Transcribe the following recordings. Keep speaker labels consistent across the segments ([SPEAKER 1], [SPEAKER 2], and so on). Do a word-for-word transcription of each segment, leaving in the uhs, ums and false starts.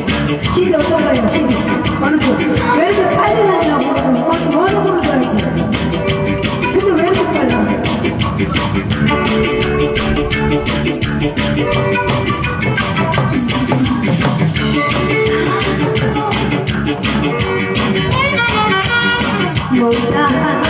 [SPEAKER 1] 시비 어떤가요? 시비 어느 쪽? 왜 이렇게 빨리 나냐고 뭐 하는 걸로 줘야지. 근데 왜 이렇게 빨라? 몰라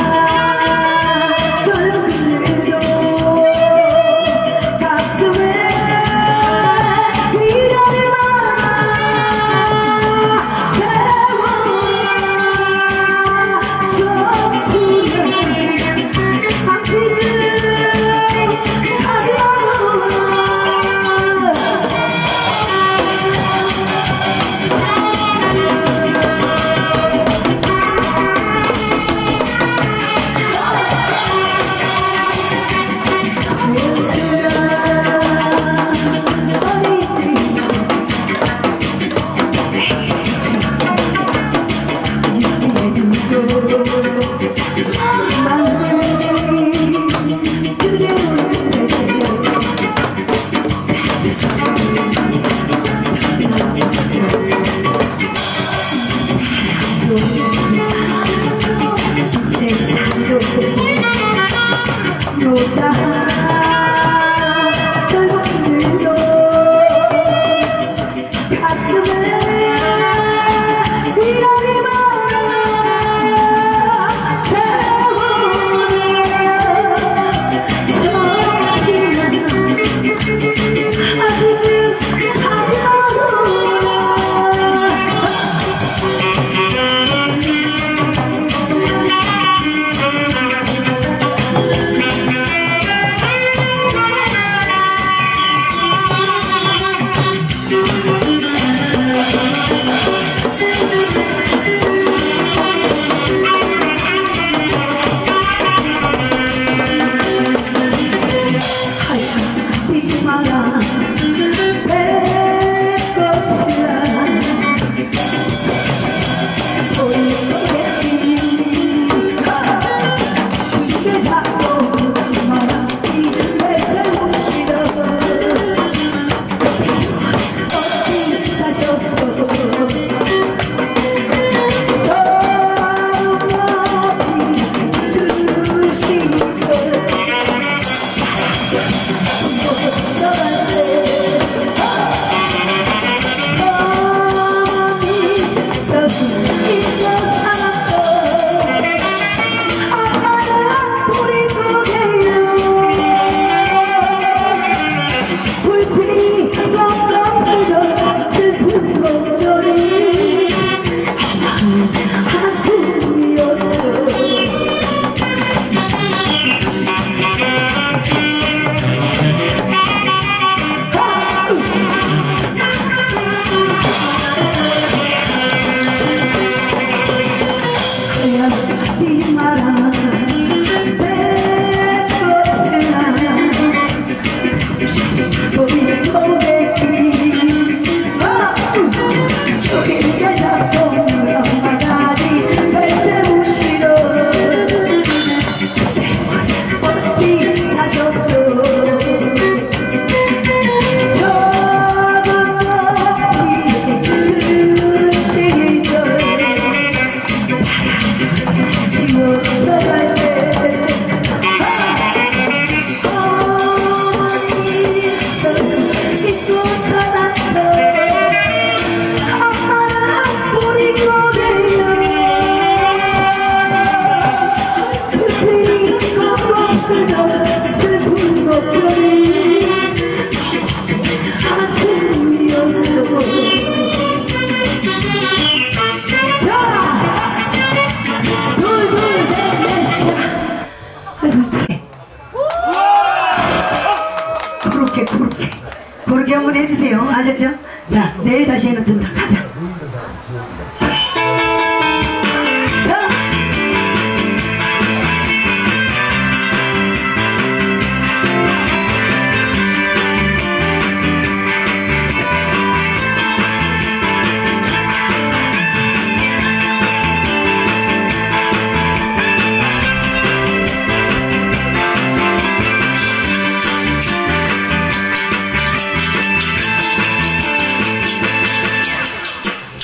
[SPEAKER 1] 그렇게 한번 해주세요. 아셨죠? 자, 내일 다시 해놓든다. 가자.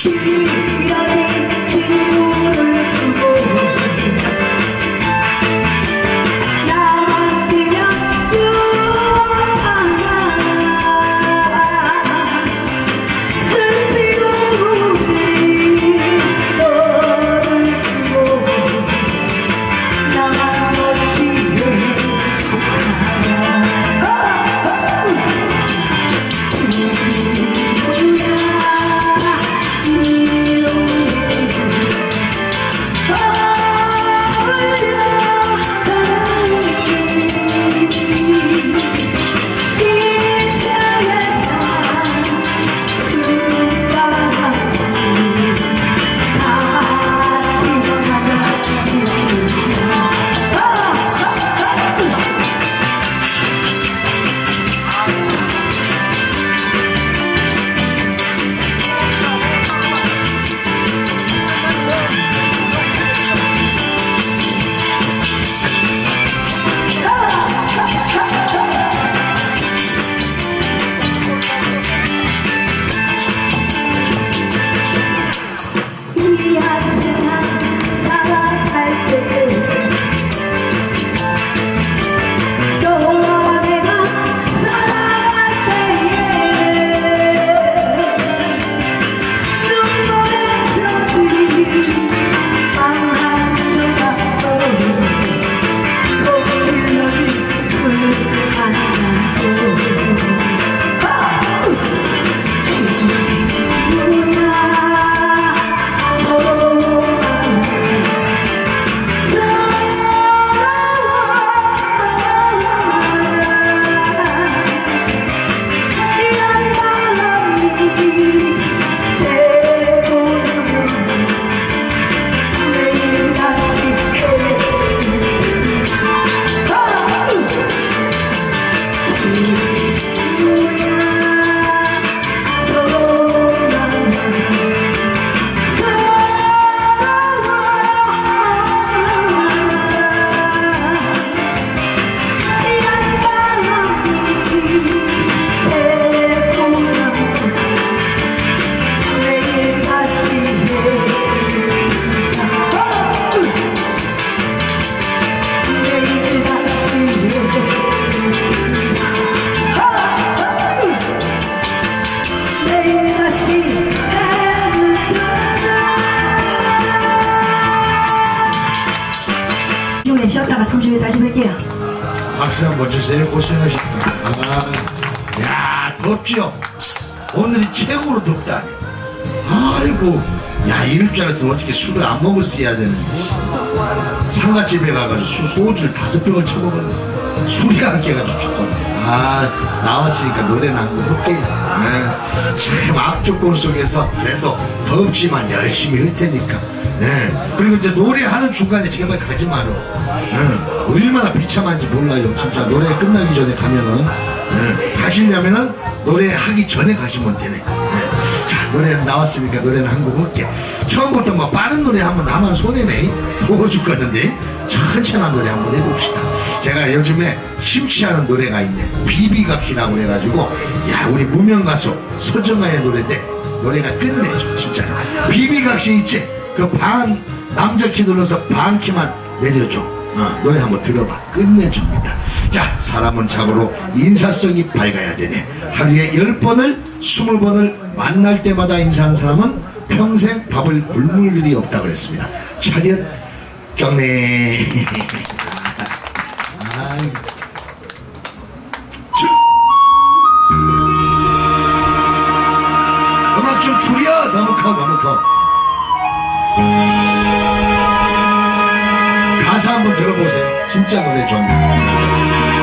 [SPEAKER 1] 쉬었다가 잠시 후에 다시 뵐게요.
[SPEAKER 2] 박수 한번 주세요. 고생하셨습니다. 아, 야, 덥죠? 오늘이 최고로 덥다. 아이고, 야, 이럴 줄 알았으면 어떻게 술을 안 먹었어야 되는데. 상가집에 가가지고 수, 소주를 다섯 병을 쳐먹었네. 술이 안 깨가지고 죽었네. 아, 나왔으니까 노래는 한 곡 할게요. 아, 참 악조건 속에서 그래도 덥지만 열심히 할 테니까. 네. 그리고 이제 노래하는 중간에 제발 가지 마요. 네. 얼마나 비참한지 몰라요. 진짜 노래 끝나기 전에 가면은. 네. 가시려면은 노래하기 전에 가시면 되네. 네. 자, 노래 나왔으니까 노래는 한 곡 할게. 처음부터 뭐 빠른 노래 하면 나만 손해네. 보고 죽겠는데. 천천한 노래 한번 해봅시다. 제가 요즘에 심취하는 노래가 있네. 비비각시라고 해가지고, 야, 우리 무명 가수 서정아의 노래인데 노래가 끝내줘. 진짜. 비비각시 있지? 그 반, 남자 키 눌러서 반 키만 내려줘. 어, 노래 한번 들어봐. 끝내줍니다. 자, 사람은 자고로 인사성이 밝아야 되네. 하루에 열 번을, 스물 번을 만날 때마다 인사하는 사람은 평생 밥을 굶을 일이 없다고 그랬습니다. 차렷, 경례. 음악 좀 줄여. 너무 커, 너무 커. 가사 한번 들어보세요. 진짜 노래 좋네.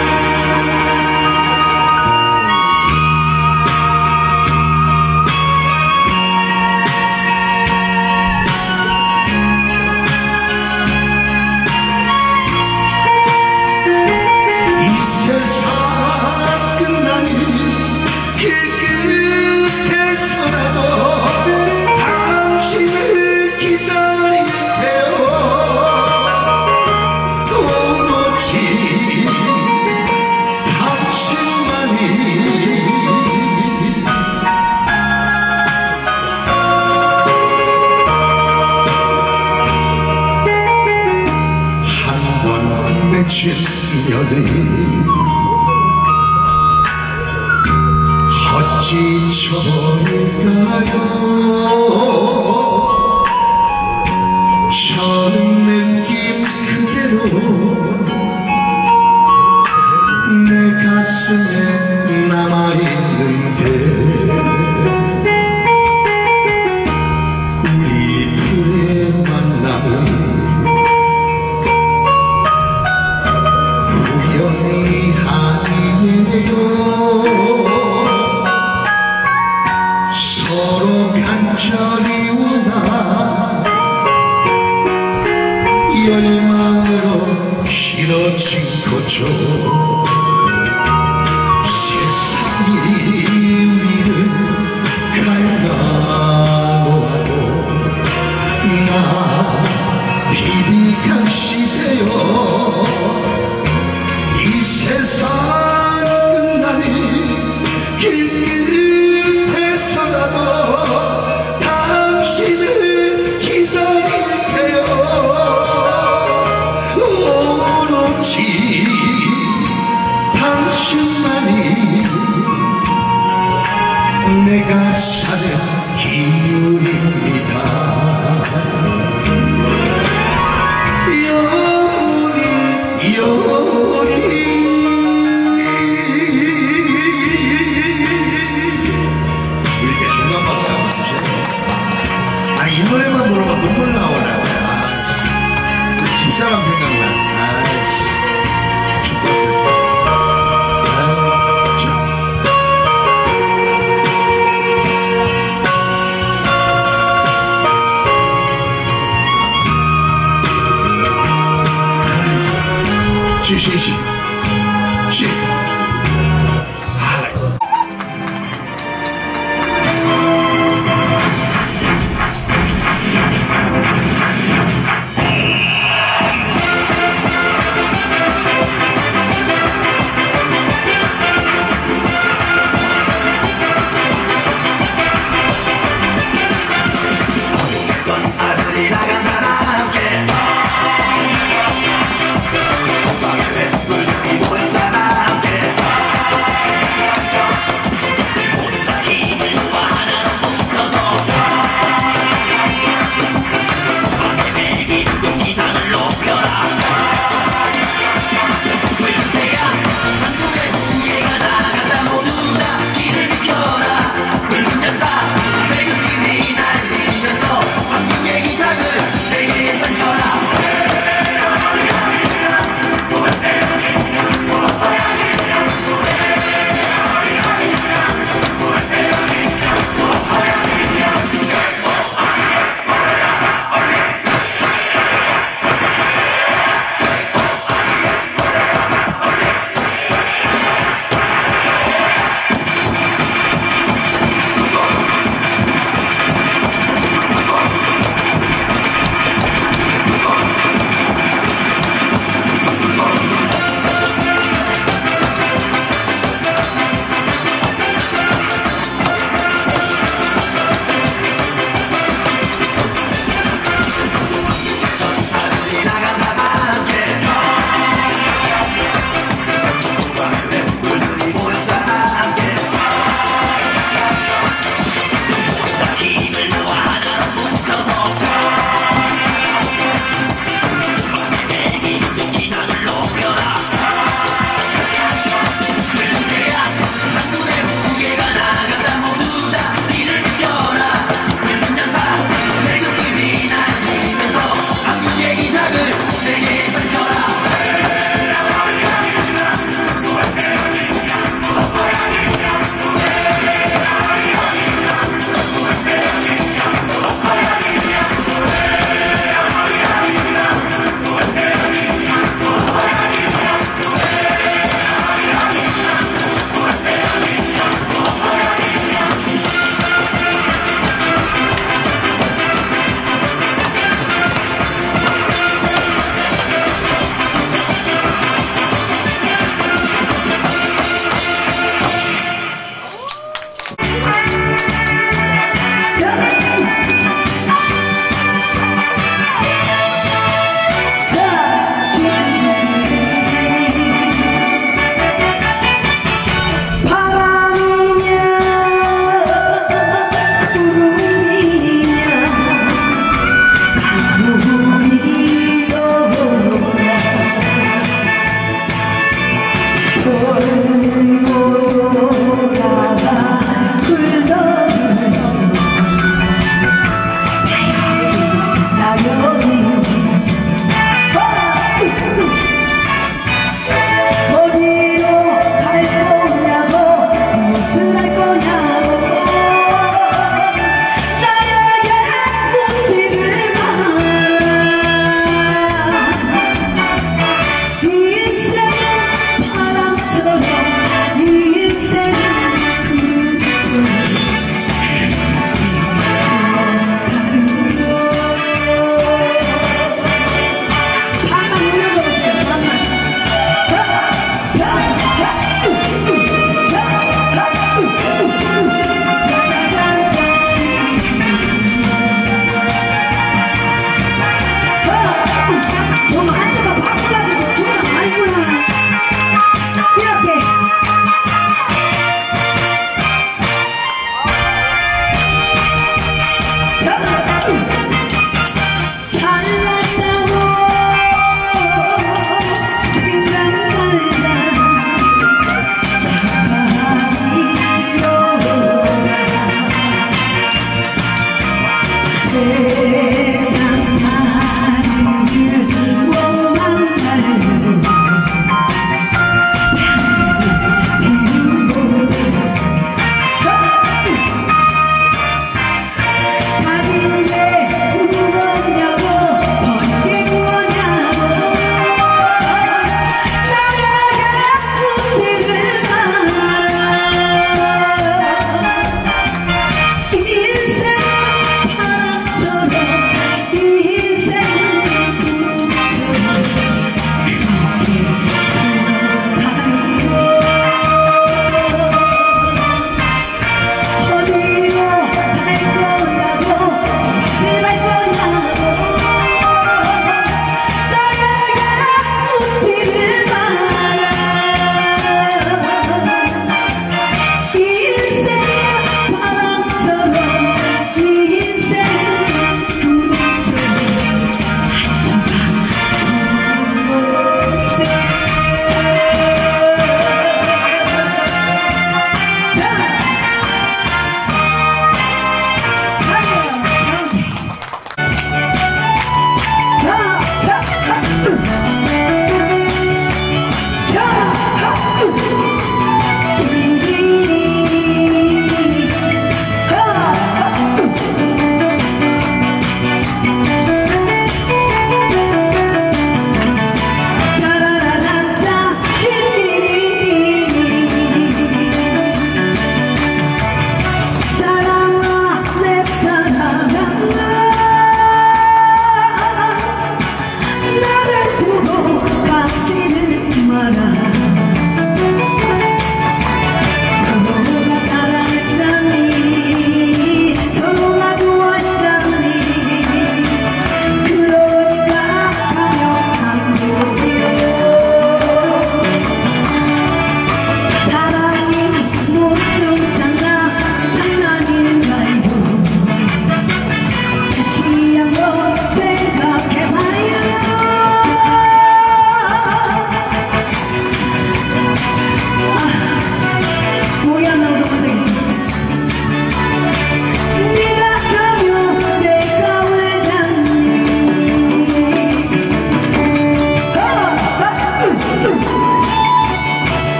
[SPEAKER 2] 이 세상 끝나는 길 끝에서라도 당신을 기다릴게요. 또 놓지 인연이 어찌 저릴까요? 저 느낌 그대로 내 가슴에 남아있는데 우리 둘의 만남은 우연이 아니에요. 서로 간절히 원한 열망으로 길어진 거죠. 세상이 우리를 갈라놓아도 나 비비간 시대요. 이 세상 끝나니 길밑에서라도 당신을 기다릴게요. 오로지 당신만이 내가 사는 이유입니다. 영원히 영원히 이렇게 중간 박수 한번 주세요. 아, 이 노래만 부르면 눈물 나오네. 아, 집사람 생각나. 아이씨, 죽었어요. 아유, 참. 쉬쉬쉬 쉬.
[SPEAKER 3] Bye.
[SPEAKER 1] 세상 살기를 원망하는 비운 곳에 가진 게 무겁냐고 번개 구하냐고 나라가 고생을 말아 인생 바람처럼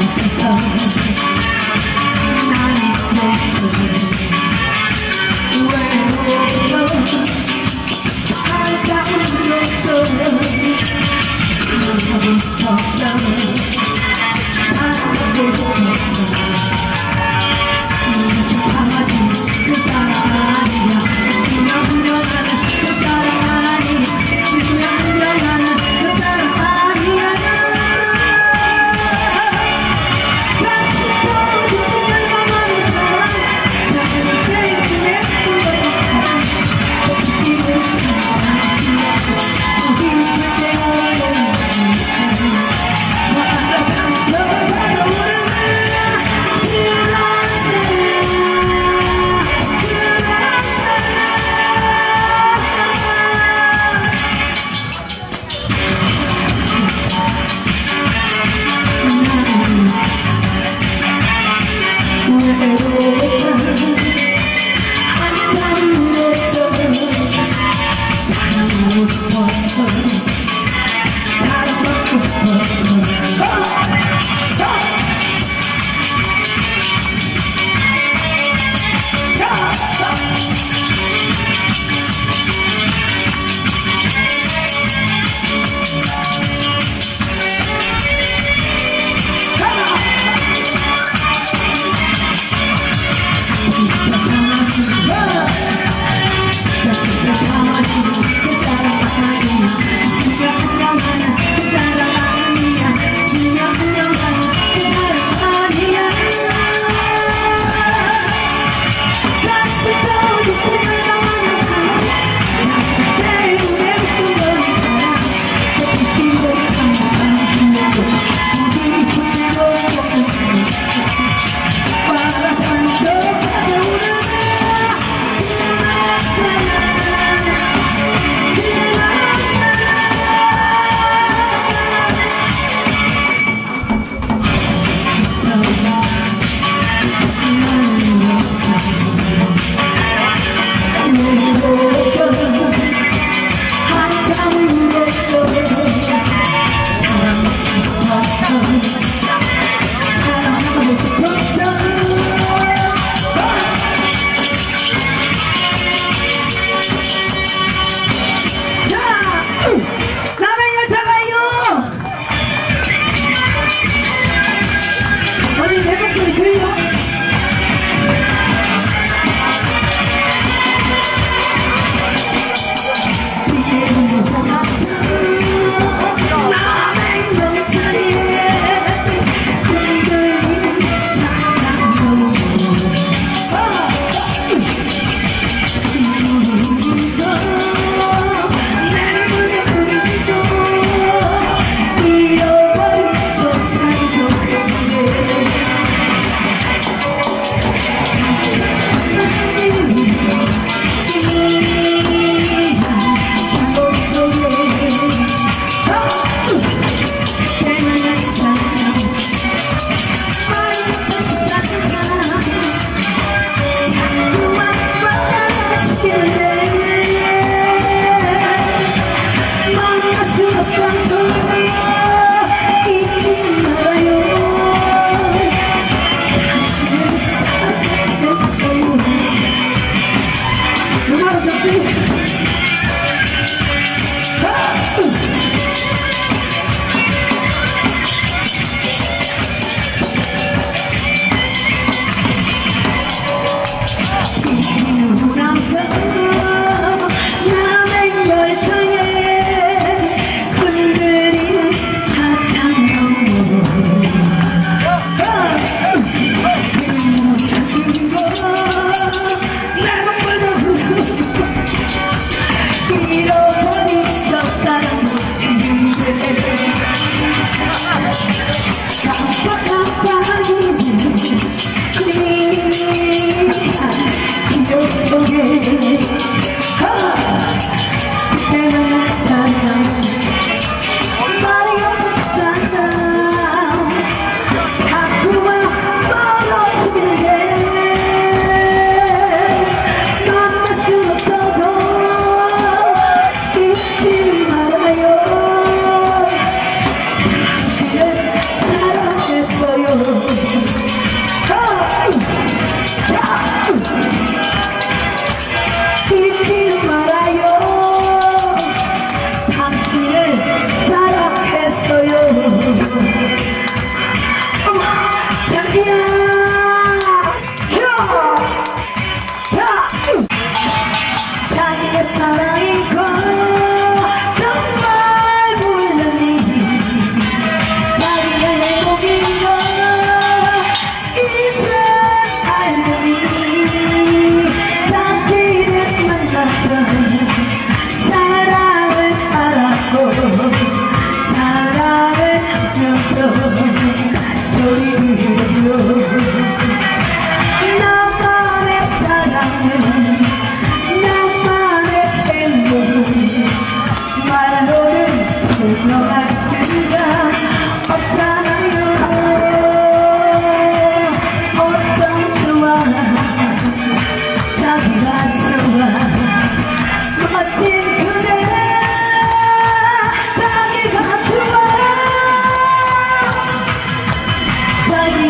[SPEAKER 1] Let's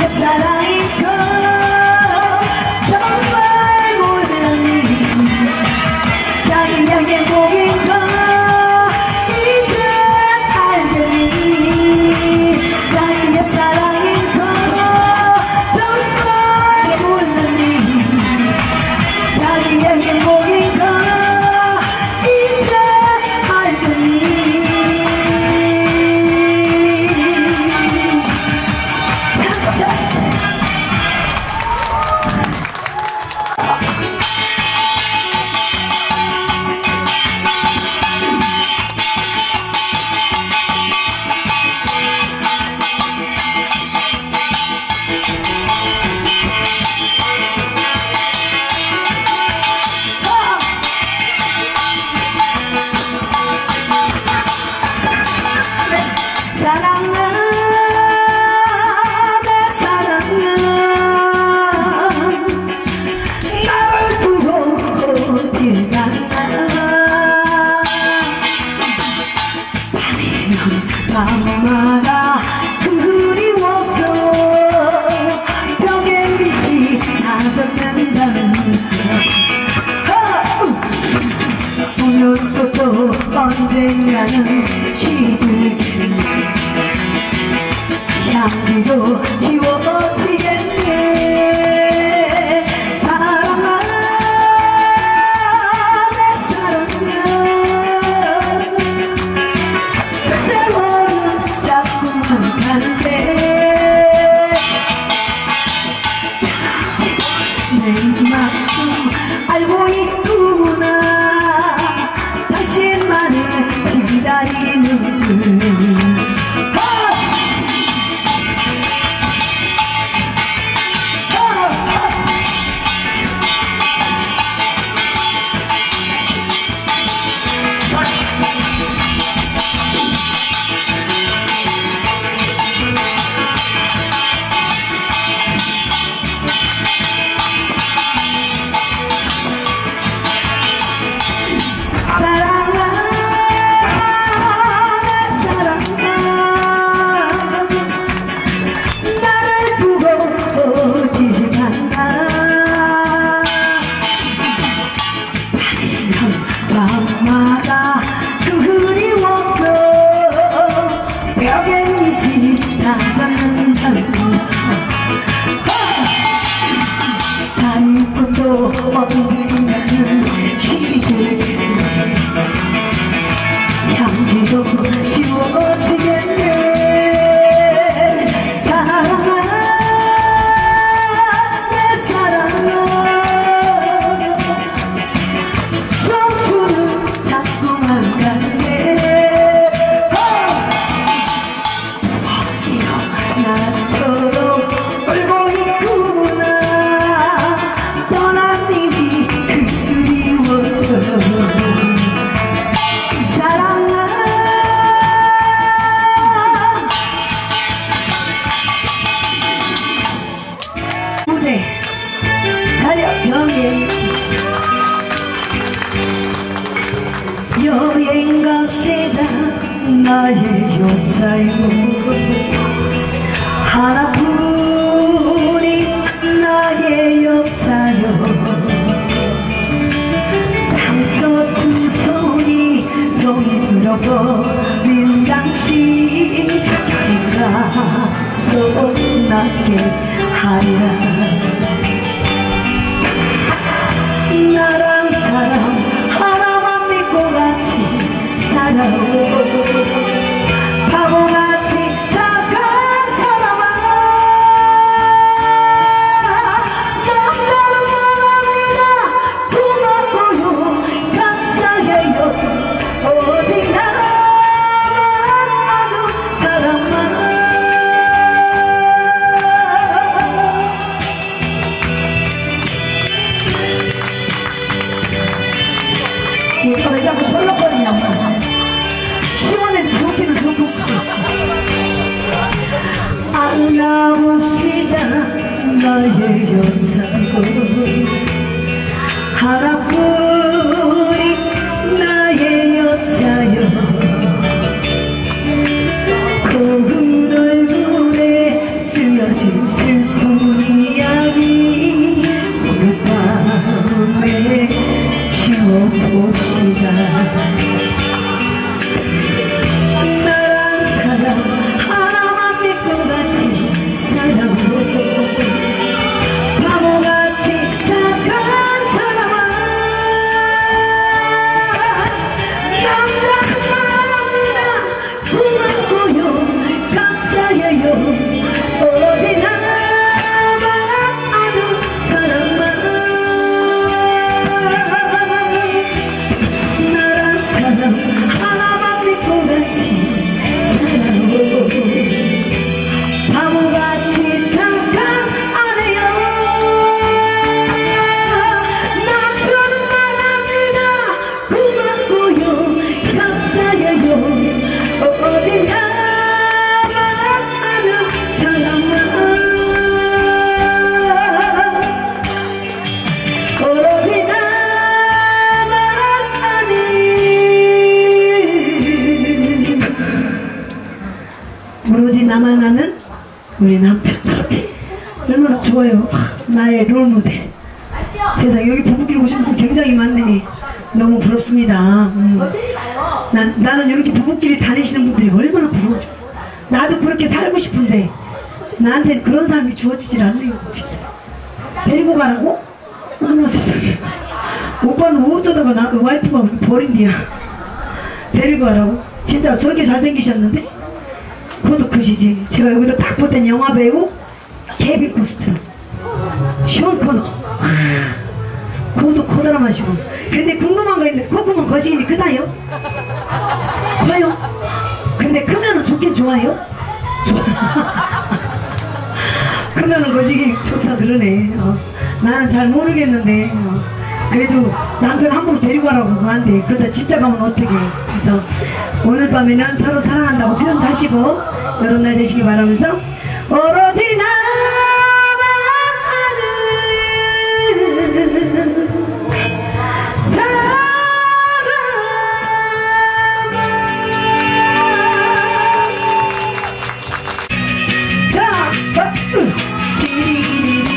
[SPEAKER 1] 밤마다 그리워서 벽에 빛이 나서간다는 오늘도 또 언젠가는 시들기 향기도 지워지겠네. 사랑아 내 사랑아 세월은 자꾸만 가는데 내 이만큼 알고 있구나. 당신만을 기다리는 줄. 밤마다 그리워서 벽에 빛이 나잖는다는 사이꾼도 언젠가는 시들기 향기도 지워지겠네. 사랑아 내 사랑아 자꾸만 가네. 나처럼 울고 있구나. 떠난 님이 그리워서. 사랑아 무대 달려 여행 여행 갑시다. 나의 여자여 하나뿐인 나의 여자여 상처 두 손이 병이 들어버린 당신 여행 가서 낫게 하랴. 나란 사람 하나만 믿고 같이 살아오. 바보같이 착한 사람아 남자는 말합니다. 고맙고요 감사해요. 오직 나만 아는 사람만 슬픈 이야기 오늘 밤에 지워봅시다. 나란 사람 하나만 믿고 같이 살아보고 바보같이 착한 사람아 남자는 말합니다. 고맙고요 감사해요. 오직 나만 아는 사람만 나란 사람 하나만 믿고 같이 살아보고 바보같이 착각 안 해요. 남편은 말합니다. 고맙고요 감사해요. 오직 나만 아는 사람만 오로지 나만 아는 오로지 나만 아는 우리 남편. 저렇게 얼마나 좋아요. 나의 롤모델. 세상 여기 부부끼리 오신 분 굉장히 많네. 너무 부럽습니다. 음. 나, 나는 이렇게 부부끼리 다니시는 분들이 얼마나 부러워져. 나도 그렇게 살고 싶은데 나한테는 그런 사람이 주어지질 않네요. 진짜 데리고 가라고? 어머 세상에. 오빠는 어쩌다가 나 그 와이프가 그렇게 버린디야. 데리고 가라고? 진짜 저렇게 잘생기셨는데? 그것도 크시지. 제가 여기서 딱 볼 땐 영화배우 케빈 코스트 션 코너 그것도 커다란하시고. 근데 궁금한 거 있는데 콧구멍 거시기니 크다요? 커요? 근데 크면은 좋긴 좋아요? 크면은 거시기 좋다 그러네. 어. 나는 잘 모르겠는데 어. 그래도 남편 함부로 데리고 가라고 하는데 그러다 진짜 가면 어떡해. 그래서 오늘 밤에는 서로 사랑한다고 표현도 하시고 이런 날 되시기 바라면서 오로지 나만 아는 사람 자, 어, 으, 지리리리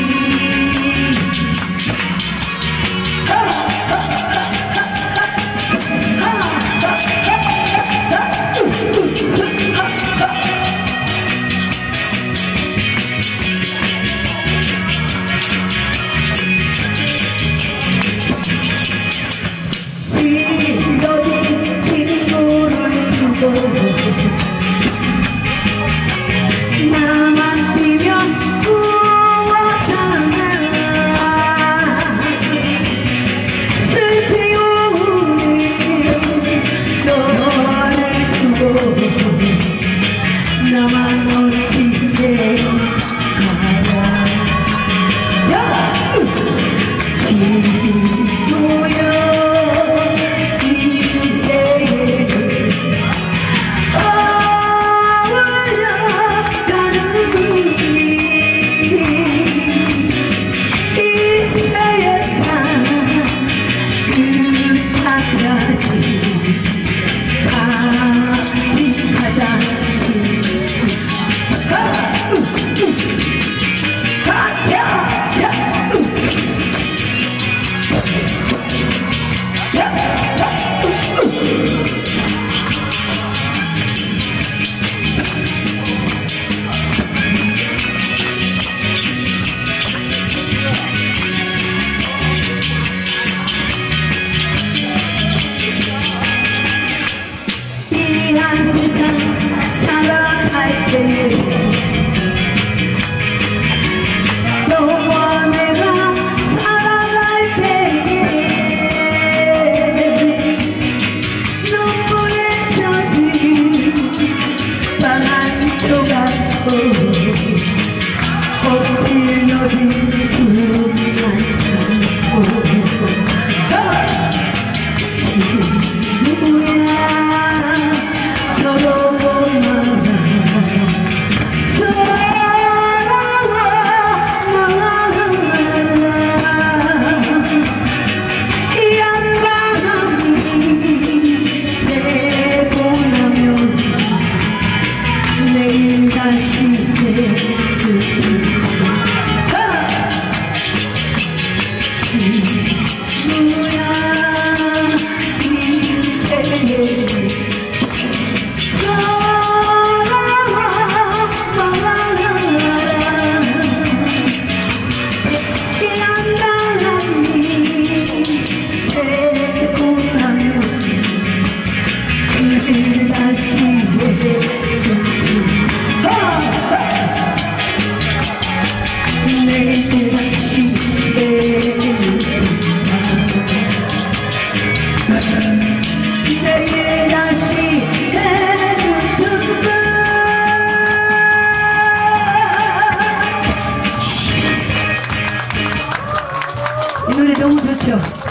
[SPEAKER 1] 노래 너무 좋죠.